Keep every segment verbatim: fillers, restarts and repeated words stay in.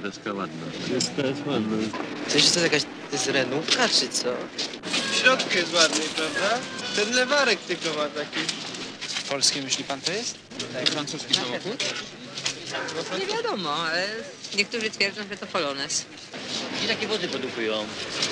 deska ładna. Deska jest ładna. Coś, to jakaś to jest renówka, czy co? W środku jest ładny, prawda? Ten lewarek tylko ma taki. Polski myśli pan to jest? Tak. Francuski samochód? Nie wiadomo, ale niektórzy twierdzą, że to Polones. I takie wody produkują.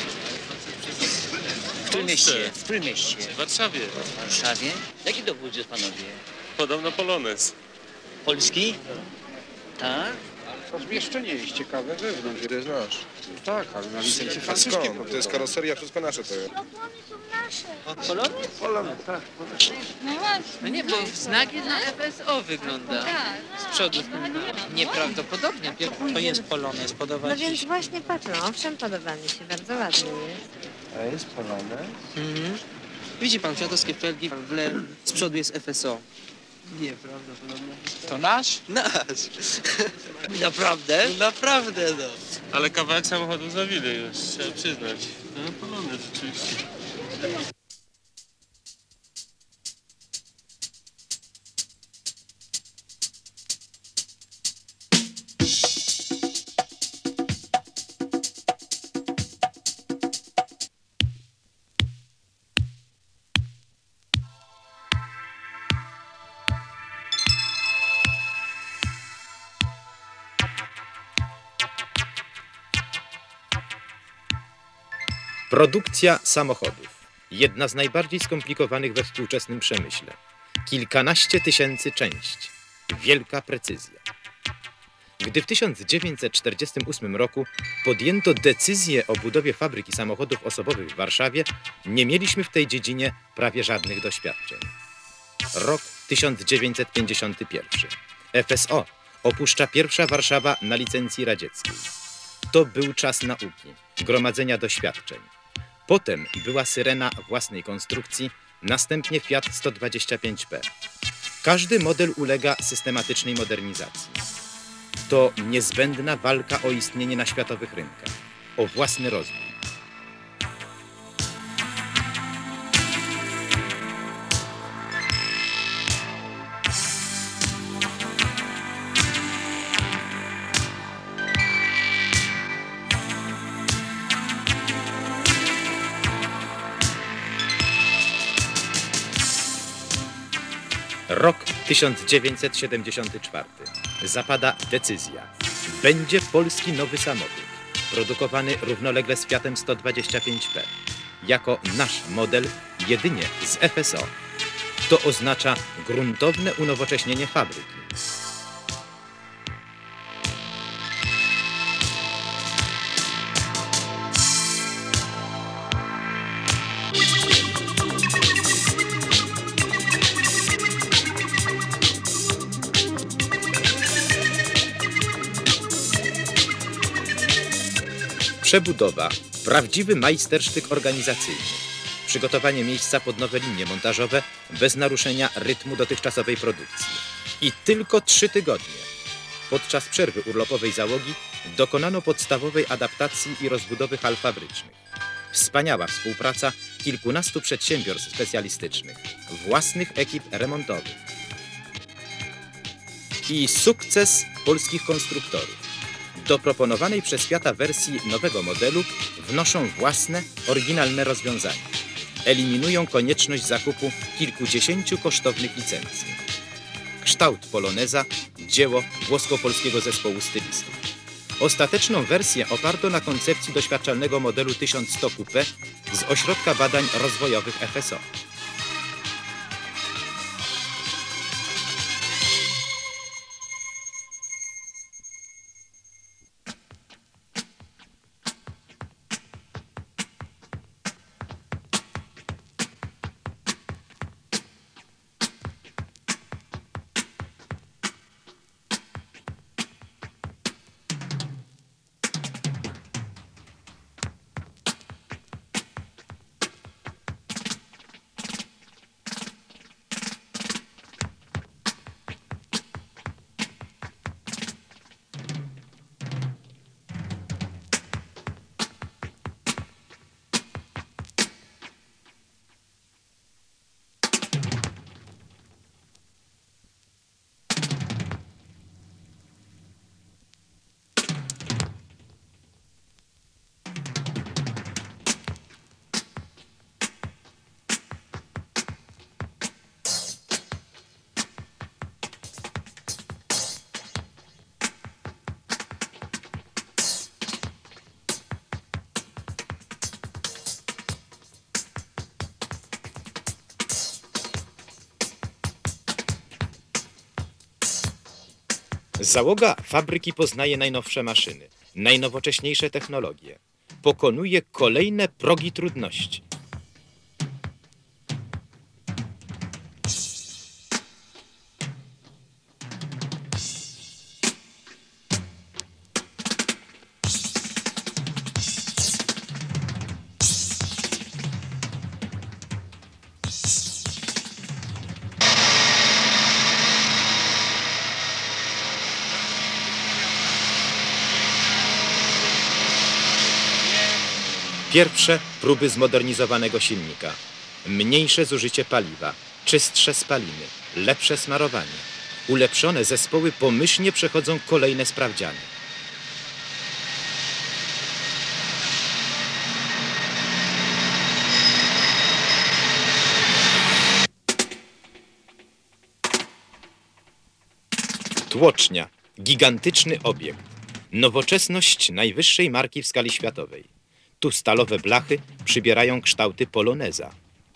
W którym mieście? W którym mieście? W Warszawie. W Warszawie? Jaki to wóz jest, panowie? Podobno Polones. Polski? Tak? To zmieszczenie jest ciekawe wewnątrz. To jest nasz. Tak, ale na licencji A francuskiej. skąd? To jest karoseria, wszystko nasze to jest. Polones? Polony, tak. No właśnie. No nie, bo znak jest na F S O wygląda. Z przodu. Nieprawdopodobnie. To jest Polones, podoba No ci więc się? właśnie patrzę, owszem, podoba mi się, bardzo ładny jest. A jest Polones? Mhm. Widzi pan kwiatowskie felgi, w le... z przodu jest F S O. Nieprawdopodobne. To nasz? Nasz. Naprawdę? Naprawdę, no. Ale kawałek samochodu zawili już, trzeba przyznać. No Polones rzeczywiście. Produkcja samochodów. Jedna z najbardziej skomplikowanych we współczesnym przemyśle. Kilkanaście tysięcy części. Wielka precyzja. Gdy w tysiąc dziewięćset czterdziestym ósmym roku podjęto decyzję o budowie fabryki samochodów osobowych w Warszawie, nie mieliśmy w tej dziedzinie prawie żadnych doświadczeń. Rok tysiąc dziewięćset pięćdziesiąty pierwszy. F S O opuszcza pierwsza Warszawa na licencji radzieckiej. To był czas nauki, gromadzenia doświadczeń. Potem była Syrena własnej konstrukcji, następnie Fiat sto dwadzieścia pięć P. Każdy model ulega systematycznej modernizacji. To niezbędna walka o istnienie na światowych rynkach, o własny rozwój. Rok tysiąc dziewięćset siedemdziesiąty czwarty. Zapada decyzja. Będzie polski nowy samochód, produkowany równolegle z Fiatem sto dwadzieścia pięć P. Jako nasz model jedynie z F S O. To oznacza gruntowne unowocześnienie fabryki. Przebudowa, prawdziwy majstersztyk organizacyjny. Przygotowanie miejsca pod nowe linie montażowe bez naruszenia rytmu dotychczasowej produkcji. I tylko trzy tygodnie. Podczas przerwy urlopowej załogi dokonano podstawowej adaptacji i rozbudowy hal fabrycznych. Wspaniała współpraca kilkunastu przedsiębiorstw specjalistycznych, własnych ekip remontowych. I sukces polskich konstruktorów. Do proponowanej przez Fiata wersji nowego modelu wnoszą własne, oryginalne rozwiązania. Eliminują konieczność zakupu kilkudziesięciu kosztownych licencji. Kształt Poloneza – dzieło włosko-polskiego zespołu stylistów. Ostateczną wersję oparto na koncepcji doświadczalnego modelu tysiąc sto Coupé z Ośrodka Badań Rozwojowych F S O. Załoga fabryki poznaje najnowsze maszyny, najnowocześniejsze technologie. Pokonuje kolejne progi trudności. Pierwsze próby zmodernizowanego silnika. Mniejsze zużycie paliwa, czystsze spaliny, lepsze smarowanie. Ulepszone zespoły pomyślnie przechodzą kolejne sprawdziany. Tłocznia. Gigantyczny obiekt. Nowoczesność najwyższej marki w skali światowej. Tu stalowe blachy przybierają kształty poloneza.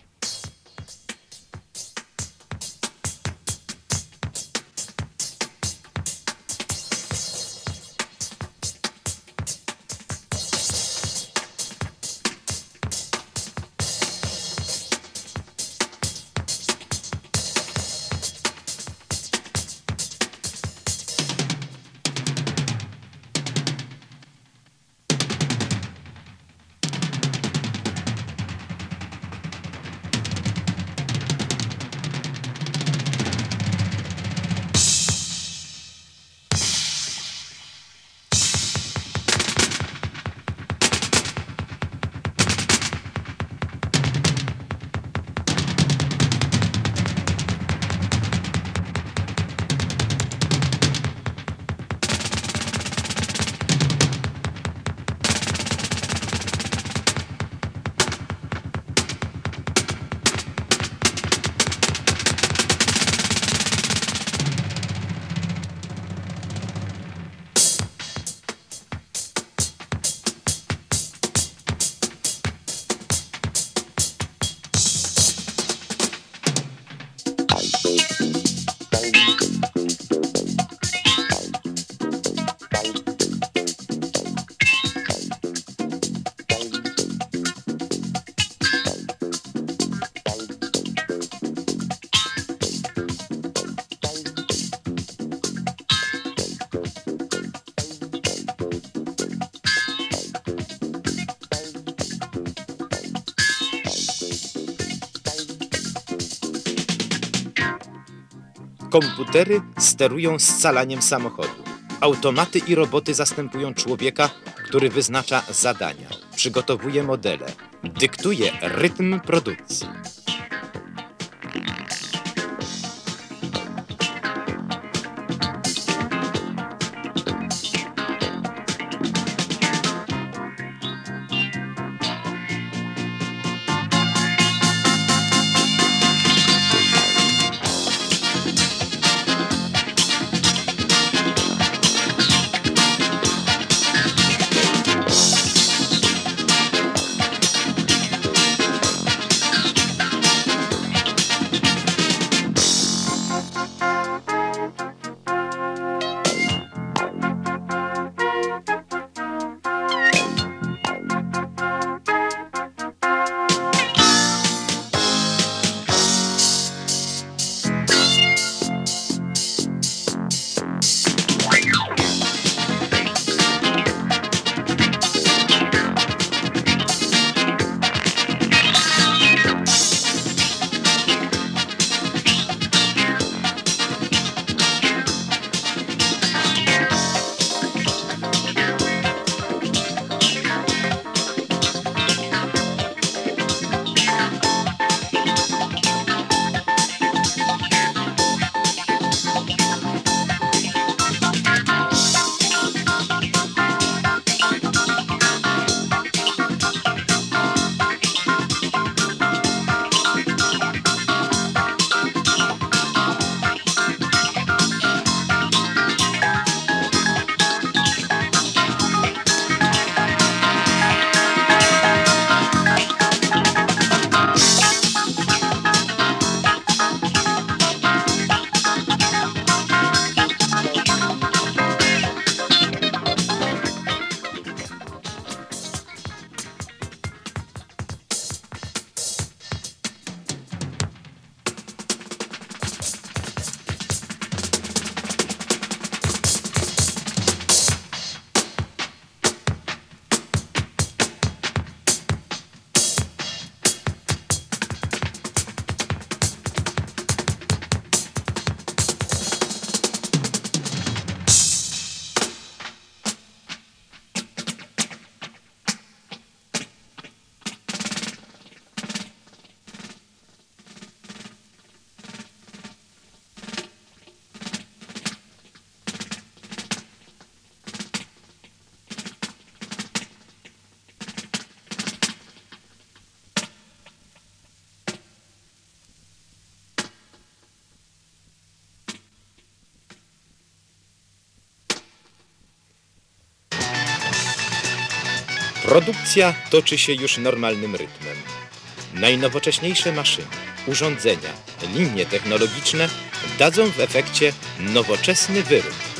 Komputery sterują scalaniem samochodu. Automaty i roboty zastępują człowieka, który wyznacza zadania, przygotowuje modele, dyktuje rytm produkcji. Produkcja toczy się już normalnym rytmem. Najnowocześniejsze maszyny, urządzenia, linie technologiczne dadzą w efekcie nowoczesny wyrób.